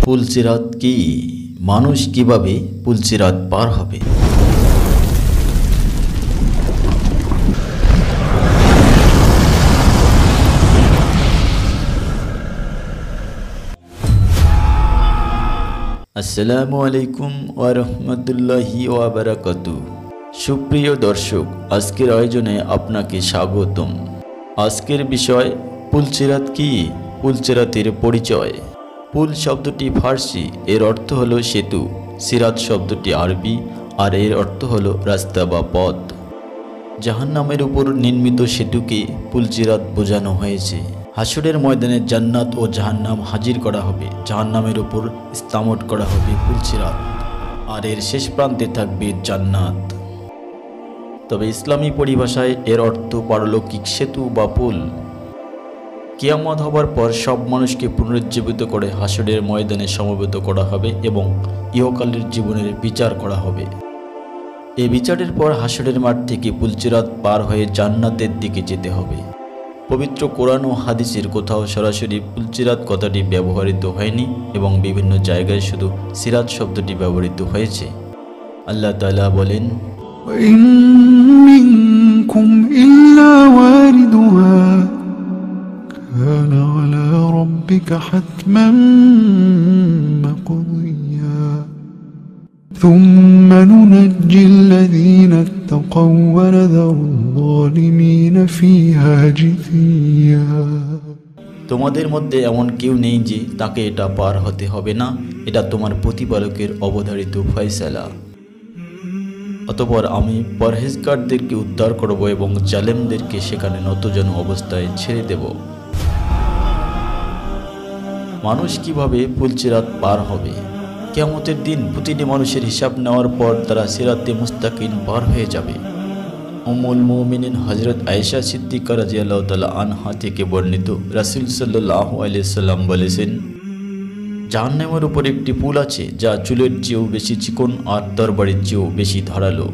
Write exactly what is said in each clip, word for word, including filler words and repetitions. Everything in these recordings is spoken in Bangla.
পুলসিরাত কি? মানুষ কিভাবে পুলসিরাত পার হবে? আসসালামু আলাইকুম ওয়া রাহমাতুল্লাহি ওয়া বারাকাতুহু। সুপ্রিয় দর্শক, আজকের আয়োজনে আপনাকে স্বাগতম। আজকের বিষয় পুলসিরাত কি? পুলসিরাতের পরিচয়। পুল শব্দটি ফার্সি, এর অর্থ হলো সেতু। সিরাত শব্দটি আরবি, আর এর অর্থ হলো রাস্তা বা পথ। জাহান্নামের উপর নির্মিত সেতুকে পুলসিরাত বোঝানো হয়েছে। হাসরের ময়দানে জান্নাত ও জাহান্নাম হাজির করা হবে, জাহান্নামের উপর ইস্তামত করা হবে পুলসিরাত, আর এর শেষ প্রান্তে থাকবে জান্নাত। তবে ইসলামী পরিভাষায় এর অর্থ পারলৌকিক সেতু বা পুল। কিয়ামত হবার পর সব মানুষকে পুনরুজ্জীবিত করে হাসরের ময়দানে সমবেত করা হবে এবং ইহকালের জীবনের বিচার করা হবে। এই বিচারের পর হাসরের মাঠ থেকে পুলসিরাত পার হয়ে জান্নাতের দিকে যেতে হবে। পবিত্র কোরআন ও হাদিসের কোথাও সরাসরি পুলসিরাত কথাটি ব্যবহৃত হয়নি এবং বিভিন্ন জায়গায় শুধু সিরাত শব্দটি ব্যবহৃত হয়েছে। আল্লাহ তাআলা বলেন, وَإِن مِّنكُمْ إِلَّا وَارِدُهَا كَانَ عَلَى رَبِّكَ حَتْمًا مَّقْضِيًّا ثُمَّ نُنَجِّي الَّذِينَ اتَّقَوْا وَنَذَرُ الظَّالِمِينَ فِيهَا جِثِيًّا। তোমাদের মধ্যে এমন কেউ নেই যে তাকে এটা পার হতে হবে না, এটা তোমার প্রতিপালকের অবধারিত ফয়সালা। অতঃপর আমি পরহেজগারদেরকে উদ্ধার করব এবং জালেমদেরকে সেখানে নতজন অবস্থায় ছেড়ে দেব। মানুষ কিভাবে পুলসিরাত পার হবে? কিয়ামতের দিন প্রতিটি মানুষের হিসাব নেওয়ার পর তারা সিরাতে মুস্তাকিম পার হয়ে যাবে। উম্মুল মুমিনিন হযরত আয়েশা সিদ্দিকা রাদিয়াল্লাহু তাআলা আনহা থেকে বর্ণিত, রাসূল সাল্লাল্লাহু আলাইহি সাল্লাম বলেছেন, জাহান্নামের উপর একটি পুল আছে যা চুলের চেয়েও বেশি চিকন আর তরবারির চেয়েও বেশি ধারালো।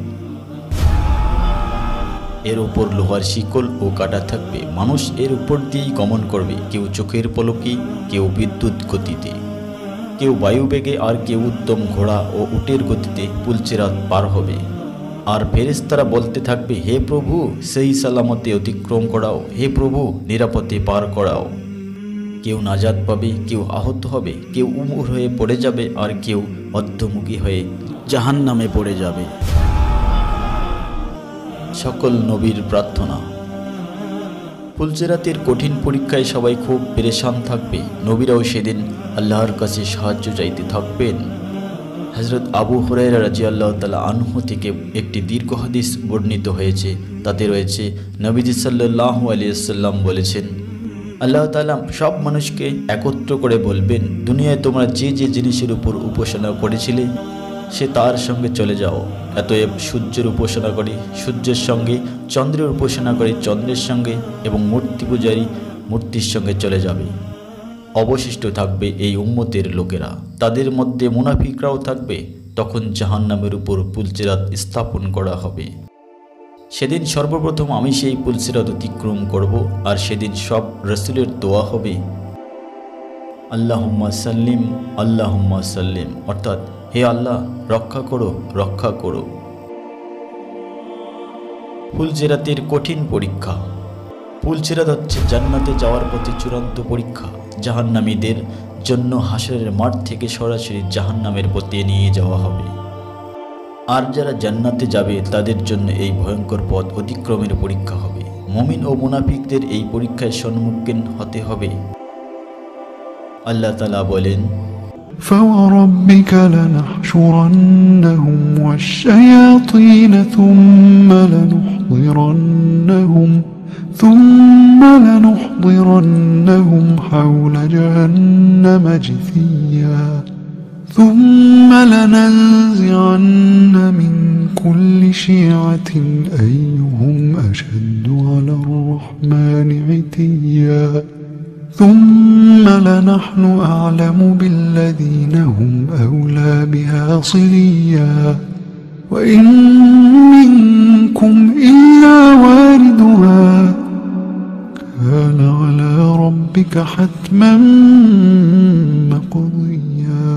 এর উপর লোহার শিকল ও কাঁটা থাকবে। মানুষ এর উপর দিয়েই গমন করবে, কেউ চোখের পলকে, কেউ বিদ্যুৎ গতিতে, কেউ বায়ুবেগে, আর কেউ উত্তম ঘোড়া ও উটের গতিতে পুলসিরাত পার হবে। আর ফেরেশতারা বলতে থাকবে, হে প্রভু, সেই সালামতে অতিক্রম করাও, হে প্রভু, নিরাপদে পার করাও। কেউ নাজাত পাবে, কেউ আহত হবে, কেউ উমর হয়ে পড়ে যাবে, আর কেউ অর্ধমুখী হয়ে জাহান্নামে পড়ে যাবে। সকল নবীর প্রার্থনা। পুলসিরাতের কঠিন পরীক্ষায় সবাই খুব পেরেশান থাকবে। নবীরাও সেদিন আল্লাহর কাছে সাহায্য চাইতে থাকবেন। হযরত আবু হুরায়রা রাদিয়াল্লাহু তাআলা আনহু থেকে একটি দীর্ঘ হাদিস বর্ণিত হয়েছে। তাতে রয়েছে, নবীজি সাল্লাল্লাহু আলাইহি ওয়াসাল্লাম বলেছেন, আল্লাহ তাআলা সব মানুষকে একত্র করে বলবেন, দুনিয়ায় তোমরা যে যে জিনিসের উপর উপাসনা করেছিলে সে তার সঙ্গে চলে যাও। অতএব সূর্যের উপাসনা করে সূর্যের সঙ্গে, চন্দ্রের উপাসনা করে চন্দ্রের সঙ্গে, এবং মূর্তি পূজারী মূর্তির সঙ্গে চলে যাবে। অবশিষ্ট থাকবে এই উম্মতের লোকেরা, তাদের মধ্যে মুনাফিকরাও থাকবে। তখন জাহান্নামের উপর পুলসিরাত স্থাপন করা হবে। সেদিন সর্বপ্রথম আমি সেই পুলসিরাত অতিক্রম করব, আর সেদিন সব রাসূলের দোয়া হবে, আল্লাহুম্মা সাল্লিম আল্লাহুম্মা সাল্লিম, অর্থাৎ হে আল্লাহ, রক্ষা করো, রক্ষা করো। পুলসিরাতের কঠিন পরীক্ষা। পুলসিরাত হচ্ছে জান্নাতে যাওয়ার পথে চূড়ান্ত পরীক্ষা। জাহান্নামীদের জন্য হাসরের মাঠ থেকে সরাসরি জাহান্নামের পথে নিয়ে যাওয়া হবে, আর যারা জান্নাতে যাবে তাদের জন্য এই ভয়ঙ্কর পথ অতিক্রমের পরীক্ষা হবে। মুমিন ও মুনাফিকদের এই পরীক্ষায় সম্মুখীন হতে হবে। আল্লাহ তাআলা বলেন, فَوَرَبِّكَ لَنَحْشُرَنَّهُمْ وَالشَّيَاطِينَ ثُمَّ لَنُحْضِرَنَّهُمْ ثُمَّ لَنُحْضِرَنَّهُمْ حَوْلَ جَهَنَّمَ جِثِيًّا ثُمَّ لَنَنزِعَنَّ مِنْ كُلِّ شِيعَةٍ أَيُّهُمْ أَشَدُّ عَلَى الرَّحْمَنِ عِتِيًّا ثُمَّ لَنَحْنُ أَعْلَمُ بِالَّذِينَ هُمْ أَوْلَى بِهَا صِلِيًّا وَإِن مِّنكُمْ إِلَّا وَارِدُهَا كان على ربك حتما مقضيا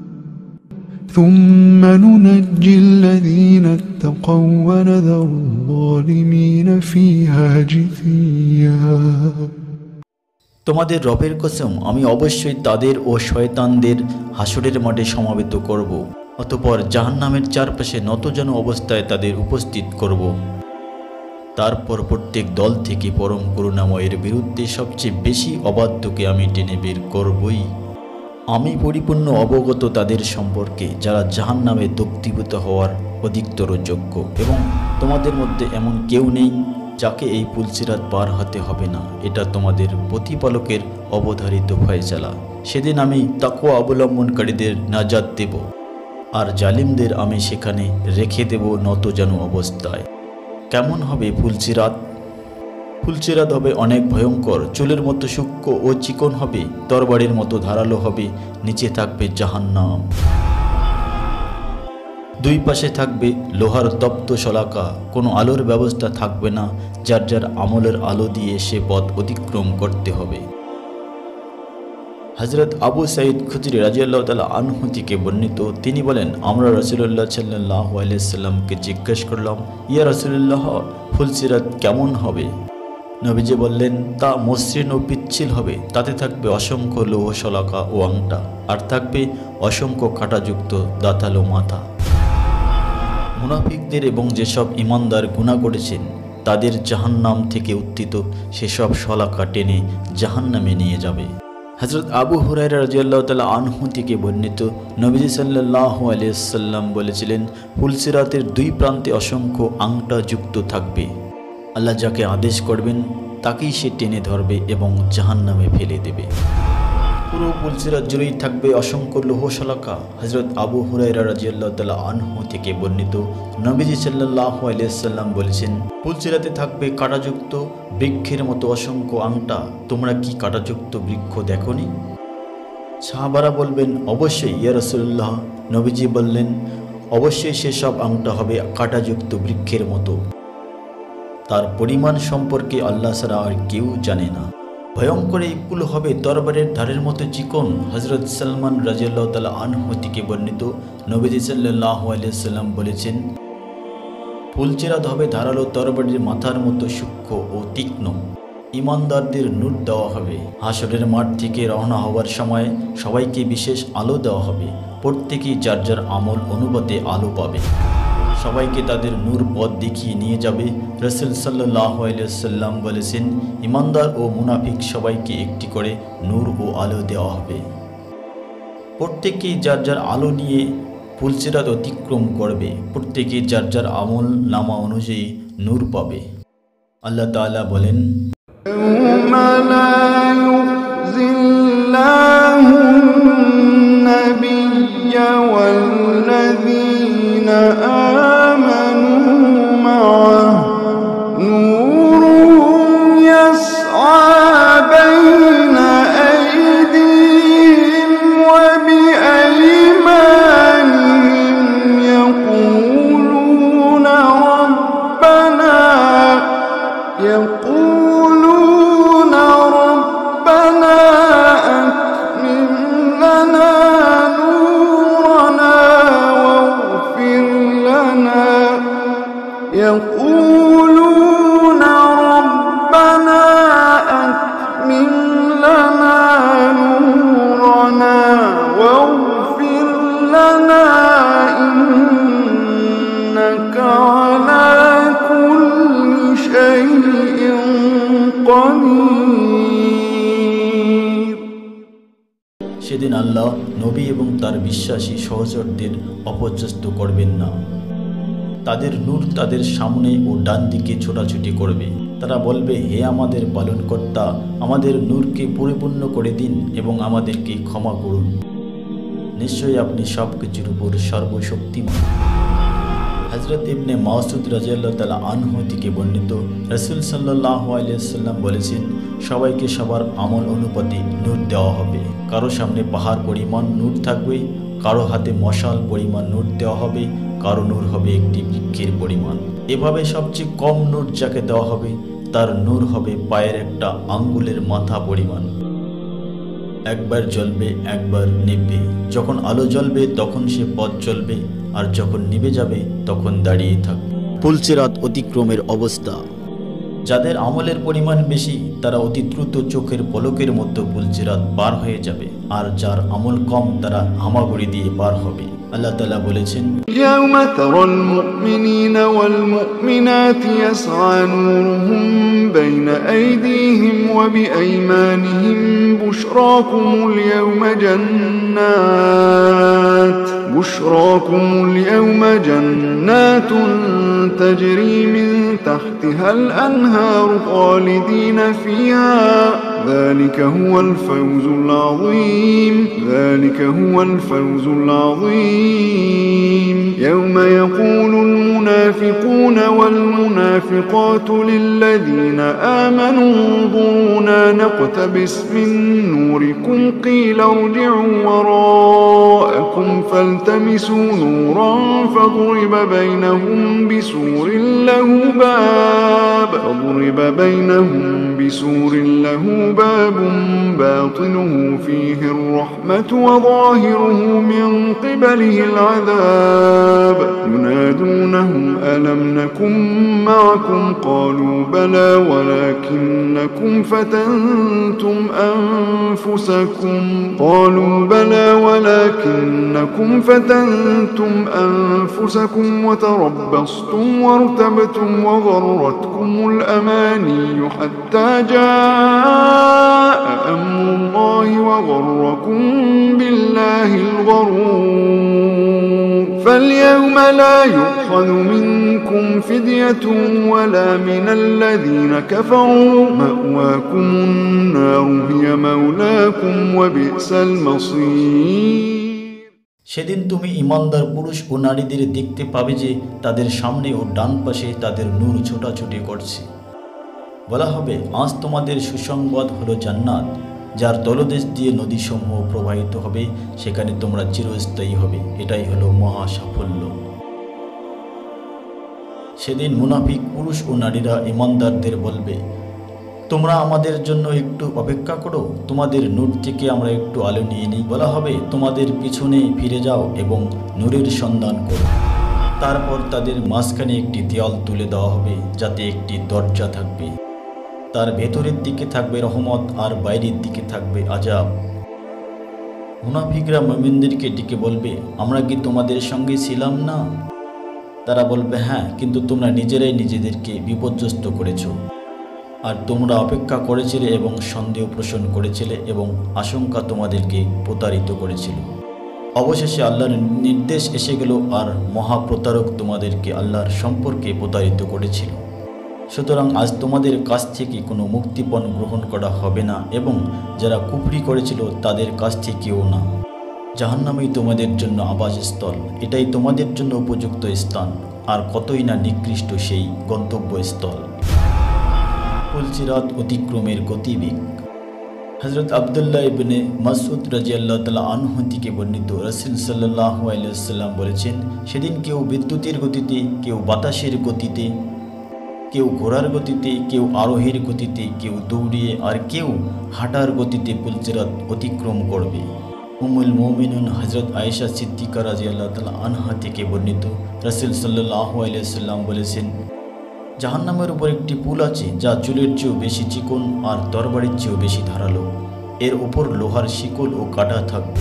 ثم ننجي الذين اتقوا ونذر الظالمين فيها جثيا তোমাদের রবের কসম, আমি অবশ্যই তাদের ও শয়তানদের হাসরের মাঠে সমবেত করব। অতঃপর জাহান্নামের চারপাশে নতজানু অবস্থায় তাদের উপস্থিত করব। তারপর প্রত্যেক দল থেকে পরম করুণাময়ের বিরুদ্ধে সবচেয়ে বেশি অবাধ্যকে আমি টেনে বের করবই। আমি পরিপূর্ণ অবগত তাদের সম্পর্কে যারা জাহান্নামে দগ্ধীভূত হওয়ার অধিকতর যোগ্য, এবং তোমাদের মধ্যে এমন কেউ নেই যাকে এই পুলসিরাত পার হতে হবে না। এটা তোমাদের প্রতিপালকের অবধারিত ফয়সালা। সেদিন আমি তাকওয়া অবলম্বনকারীদের নাজাত দেব, আর জালিমদের আমি সেখানে রেখে দেব নতজানু অবস্থায়। কেমন হবে পুলসিরাত? পুলসিরাত হবে অনেক ভয়ঙ্কর, চুলের মতো সূক্ষ্ম ও চিকন হবে, তরবারির মতো ধারালো হবে, নিচে থাকবে জাহান্নাম। দুই পাশে থাকবে লোহার তপ্ত শলাকা, কোনো আলোর ব্যবস্থা থাকবে না, যার যার আমলের আলো দিয়ে সে পথ অতিক্রম করতে হবে। হযরত আবু সাঈদ খুদরি রাদিয়াল্লাহু তাআলা আনহু থেকে বর্ণিত, তিনি বলেন, আমরা রাসূলুল্লাহ সাল্লাল্লাহু আলাইহি সাল্লামকে জিজ্ঞেস করলাম, ইয়া রাসূলুল্লাহ, পুলসিরাত কেমন হবে? নবীজি বললেন, তা মসৃণ ও পিচ্ছিল হবে, তাতে থাকবে অসংখ্য লৌহ শলাকা ও আংটা, আর থাকবে অসংখ্য কাঁটাযুক্ত দাঁতালো মাথা। মুনাফিকদের এবং যেসব ঈমানদার গুনাহ করেছেন তাদের জাহান্নাম থেকে উত্থিত সেসব শলাকা টেনে জাহান্নামে নিয়ে যাবে। হযরত আবু হুরায়রা রাদিয়াল্লাহু তাআলা আনহু থেকে বর্ণিত, নবীজি সাল্লাল্লাহু আলাইহি সাল্লাম বলেছিলেন, পুলসিরাতের দুই প্রান্তে অসংখ্য আংটা যুক্ত থাকবে। আল্লাহ যাকে আদেশ করবেন তাকেই সে টেনে ধরবে এবং জাহান্নামে ফেলে দেবে। পুরো পুলসিরাত জুড়েই থাকবে অসংখ্য লৌহ শলাকা। হযরত আবু হুরায়রা রাদিয়াল্লাহু তাআলা আনহু থেকে বর্ণিত, নবীজি সাল্লাল্লাহু আলাইহি সাল্লাম বলেছেন, পুলসিরাতে থাকবে কাঁটাযুক্ত বৃক্ষের মতো অসংখ্য আংটা। তোমরা কি কাঁটাযুক্ত বৃক্ষ দেখোনি? সাহাবারা বলবেন, অবশ্যই ইয়া রাসূলুল্লাহ। নবীজি বললেন, অবশ্যই সেসব আংটা হবে কাঁটাযুক্ত বৃক্ষের মতো। তার পরিমাণ সম্পর্কে আল্লাহ ছাড়া আর কেউ জানে না। ভয়ঙ্কর এই পুল হবে তরবারের ধারের মতো চিকন। হযরত সালমান রাদিয়াল্লাহু তাআলা আনহু থেকে বর্ণিত, নবীজি সাল্লাল্লাহু আলাইহি সাল্লাম বলেছেন, পুলসিরাত হবে ধারালো তরবারির মাথার মতো সূক্ষ্ম ও তীক্ষ্ণ। ঈমানদারদের নূর দেওয়া হবে। হাসরের মাঠ থেকে রওনা হওয়ার সময় সবাইকে বিশেষ আলো দেওয়া হবে। প্রত্যেকেই যার যার আমল অনুপাতে আলো পাবে। সবাইকে তাদের নূর পথ দেখিয়ে নিয়ে যাবে। রাসূল সাল্লাল্লাহু আলাইহি ওয়াসাল্লাম বলেছেন, ঈমানদার ও মুনাফিক সবাইকে একটি করে নূর ও আলো দেওয়া হবে। প্রত্যেকেই যার যার আলো নিয়ে পুলসিরাত অতিক্রম করবে। প্রত্যেকেই যার যার আমল নামা অনুযায়ী নূর পাবে। আল্লাহ তাআলা বলেন, يقولون ربنا أتمم لنا نورنا واغفر لنا إنك على كل شيء قدير। সেদিন আল্লাহ নবী এবং তার বিশ্বাসী সহচরদের অপচেষ্ট করবেন না। তাদের নূর তাদের সামনে ও ডান দিকে ছোটাছুটি করবে। তারা বলবে, হে আমাদের পালনকর্তা, আমাদের নূরকে পরিপূর্ণ করে দিন এবং আমাদেরকে ক্ষমা করুন। নিশ্চয়ই আপনি সব কিছুর উপর সর্বশক্তিমান। হযরত ইবনে মাসউদ রাদিয়াল্লাহু তাআলা আনহু থেকে বর্ণিত, রাসূল সাল্লাল্লাহু আলাইহি ওয়াসাল্লাম বলেছেন, সবাইকে সবার আমল অনুপাতে নূর দেওয়া হবে। কারো সামনে পাহাড় পরিমাণ নূর থাকবে, কারো হাতে মশাল পরিমাণ নূর দেওয়া হবে, কারো নূর হবে একটি বৃক্ষের পরিমাণ। এভাবে সবচেয়ে কম নূর যাকে দেওয়া হবে তার নূর হবে পায়ের একটা আঙ্গুলের মাথা পরিমাণ। একবার জ্বলবে, একবার নিভবে। যখন আলো জ্বলবে তখন সে পথ চলবে, আর যখন নিভে যাবে তখন দাঁড়িয়ে থাকবে। পুলসিরাত অতিক্রমের অবস্থা। যাদের আমলের পরিমাণ বেশি তারা অতি দ্রুত চোখের পলকের মতো পুলসিরাত পার হয়ে যাবে, আর যার আমল কম তারা হামাগুড়ি দিয়ে পার হবে। আল্লাহ তাআলা বলেছেন, يوم ترى المؤمنين والمؤمنات يسعى نورهم بين أيديهم وبأيمانهم بشراكم اليوم جنات بشراكم اليوم جنات تجري من تحتها الأنهار خالدين فيها ذلك هو الفوز العظيم ذلك هو الفوز العظيم يوم يقول المنافقون والمنافقات للذين آمنوا انظرونا نقتبس من نوركم قيل ارجعوا وراءكم فالتمسوا نورا فضرب بينهم بسور له باب فضرب بينهم بسور له باب باطنه فيه الرحمة وظاهره من قبله العذاب ينادونهم ألم نكن معكم قالوا بلى ولكنكم فتنتم أنفسكم قالوا بلى ولكنكم فتنتم أنفسكم وتربصتم وارتبتم وغرتكم الأماني حتى جاء أمر الله وغركم بالله الغرور فاليوم لا يؤخذ منكم فدية ولا من الذين كفروا مأواكم النار هي مولاكم وبئس المصير। সেদিন তুমি ইমানদার পুরুষ ও নারীদের দেখতে পাবে যে তাদের সামনে ও ডান পাশে তাদের নূর ছোটাছুটি করছে। বলা হবে, আজ তোমাদের সুসংবাদ হলো জান্নাত, যার তলদেশ দিয়ে নদীসমূহ প্রবাহিত হবে, সেখানে তোমরা চিরস্থায়ী হবে। এটাই হলো মহা সাফল্য। সেদিন মুনাফিক পুরুষ ও নারীরা ইমানদারদের বলবে, তোমরা আমাদের জন্য একটু অপেক্ষা করো, তোমাদের নূর থেকে আমরা একটু আলো নিয়ে নিই। বলা হবে, তোমাদের পিছনে ফিরে যাও এবং নূরের সন্ধান করো। তারপর তাদের মাঝখানে একটি দেয়াল তুলে দেওয়া হবে, যাতে একটি দরজা থাকবে। তার ভেতরের দিকে থাকবে রহমত আর বাইরের দিকে থাকবে আযাব। মুনাফিকরা মুমিনদেরকে ডেকে বলবে, আমরা কি তোমাদের সঙ্গে ছিলাম না? তারা বলবে, হ্যাঁ, কিন্তু তোমরা নিজেরাই নিজেদেরকে বিপর্যস্ত করেছো, আর তোমরা অপেক্ষা করেছিলে এবং সন্দেহ পোষণ করেছিলে এবং আশঙ্কা তোমাদেরকে প্রতারিত করেছিল। অবশেষে আল্লাহর নির্দেশ এসে গেল, আর মহাপ্রতারক তোমাদেরকে আল্লাহর সম্পর্কে প্রতারিত করেছিল। সুতরাং আজ তোমাদের কাছ থেকে কোনো মুক্তিপণ গ্রহণ করা হবে না, এবং যারা কুফরি করেছিল তাদের কাছ থেকেও না। জাহান্নামই তোমাদের জন্য আবাসস্থল, এটাই তোমাদের জন্য উপযুক্ত স্থান, আর কতই না নিকৃষ্ট সেই গন্তব্যস্থল। পুলসিরাত অতিক্রমের গতিবেগ। হযরত আব্দুল্লাহ ইবনে মাসউদ রাদিয়াল্লাহু তাআলা আনহু থেকে বর্ণিত, রাসূল সাল্লাল্লাহু আলাইহি ওয়াসাল্লাম বলেছেন, সেদিন কেউ বিদ্যুতের গতিতে, কেউ বাতাসের গতিতে, কেউ ঘোড়ার গতিতে, কেউ আরোহীর গতিতে, কেউ দৌড়িয়ে, আর কেউ হাঁটার গতিতে পুলসিরাত অতিক্রম করবে। উম্মুল মুমিনুন হযরত আয়েশা সিদ্দিকা রাদিয়াল্লাহু তাআলা আনহা থেকে বর্ণিত, রাসূল সাল্লাল্লাহু আলাইহি ওয়াসাল্লাম বলেছেন, জাহান্নামের উপর একটি পুল আছে, যা চুলের চেয়েও বেশি চিকন আর তরবারির চেয়েও বেশি ধারালো। এর উপর লোহার শিকল ও কাঁটা থাকবে।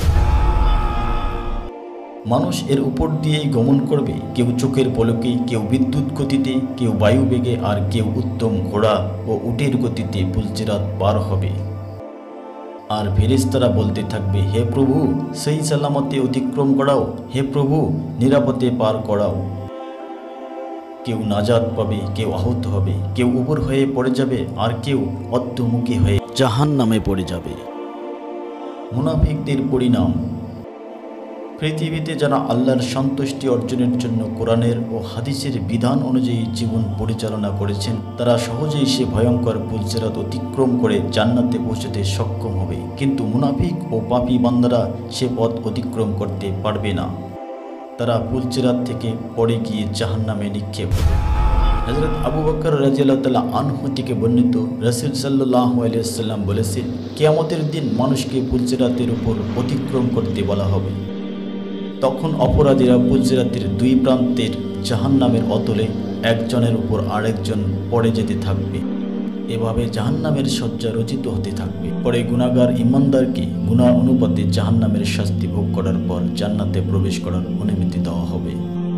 মানুষ এর উপর দিয়েই গমন করবে, কেউ চোখের পলকে, কেউ বিদ্যুৎ গতিতে, কেউ বায়ু বেগে, আর কেউ উত্তম ঘোড়া ও উটের গতিতে পুলসিরাত পার হবে। আর ফেরেশতারা বলতে থাকবে, হে প্রভু, সেই সালামতে অতিক্রম করাও, হে প্রভু, নিরাপদে পার করাও। কেউ নাজাত পাবে, কেউ আহত হবে, কেউ উপর হয়ে পড়ে যাবে, আর কেউ অদ্যমুখী হয়ে জাহান্নামে পড়ে যাবে। মুনাফিকদের পরিণাম। পৃথিবীতে যারা আল্লাহর সন্তুষ্টি অর্জনের জন্য কোরআনের ও হাদিসের বিধান অনুযায়ী জীবন পরিচালনা করেছেন, তারা সহজেই সে ভয়ঙ্কর পুলসিরাত অতিক্রম করে জান্নাতে পৌঁছতে সক্ষম হবে। কিন্তু মুনাফিক ও পাপী বান্দারা সে পথ অতিক্রম করতে পারবে না। তারা পুলসিরাত থেকে পড়ে গিয়ে জাহান্নামে নিক্ষেপ হবে। হযরত আবু বকর রাদিয়াল্লাহু তাআলা আনহু থেকে বর্ণিত, রাসূল সাল্লাল্লাহু আলাইহি ওয়াসাল্লাম বলেছেন, কিয়ামতের দিন মানুষকে পুলসিরাতের উপর অতিক্রম করতে বলা হবে। তখন অপরাধীরা পুলসিরাতের দুই প্রান্তের জাহান্নামের অতলে একজনের উপর আরেকজন পড়ে যেতে থাকবে। এভাবে জাহান্নামের শয্যা রচিত হতে থাকবে। পরে গুনাহগার ঈমানদারকে গুনাহ অনুপাতে জাহান্নামের শাস্তি ভোগ করার পর জান্নাতে প্রবেশ করার অনুমতি দেওয়া হবে।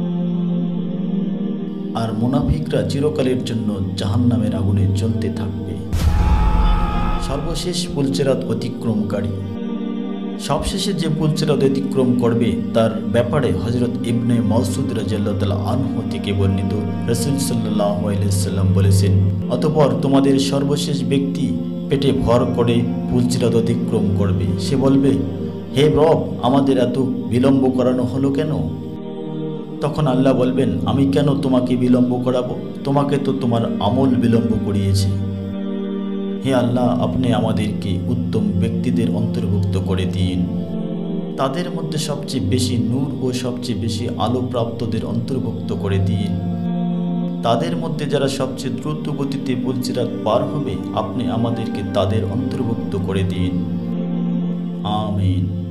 আর মুনাফিকরা চিরকালের জন্য জাহান্নামের আগুনে জ্বলতে থাকবে। সর্বশেষ পুলসিরাত অতিক্রমকারী। সবশেষে যে পুলসিরাত অতিক্রম করবে তার ব্যাপারে হযরত ইবনে মাসউদ রাদিয়াল্লাহু তাআলা আনহু থেকে বর্ণিত, রাসূল সাল্লাল্লাহু আলাইহি ওয়াসাল্লাম বলেছেন, অতঃপর তোমাদের সর্বশেষ ব্যক্তি পেটে ভর করে পুলসিরাত অতিক্রম করবে। সে বলবে, হে রব, আমাদের এত বিলম্ব করানো হলো কেন? তখন আল্লাহ বলবেন, আমি কেন তোমাকে বিলম্ব করাবো? তোমাকে তো তোমার আমল বিলম্ব করিয়েছে। হে আল্লাহ, আপনি আমাদেরকে উত্তম ব্যক্তিদের অন্তর্ভুক্ত করে দিন। তাদের মধ্যে সবচেয়ে বেশি নূর ও সবচেয়ে বেশি আলো প্রাপ্তদের অন্তর্ভুক্ত করে দিন। তাদের মধ্যে যারা সবচেয়ে দ্রুত গতিতে পুলসিরাত পার হবে, আপনি আমাদেরকে তাদের অন্তর্ভুক্ত করে দিন। আমিন।